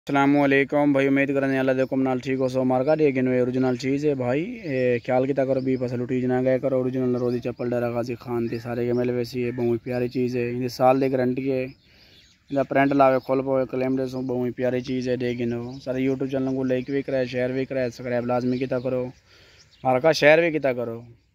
अस्सलामुअलैकुम भाई, उम्मीद करने अल्लाह देखो नाल ठीक हो। सो मार्का ये गिनो ओरिजिनल चीज़ है भाई। ख्याल किता करो भी फसल उठी ना गए करो। ओरिजिनल रोदी चप्पल डरा गाजी खान थी सारे के मेले वैसी है। बहुत प्यारी चीज़ है। इन्हें साल की गारंटी है। इनका प्रिंट लावे खोल पाओ क्लेम दे सो बहुत प्यारी चीज़ है। दे गिनो सारे यूट्यूब चैनल को लाइक भी कराए, शेयर भी कराए, सब्सक्राइब लाजमी किता करो, मार्का शेयर भी किता करो।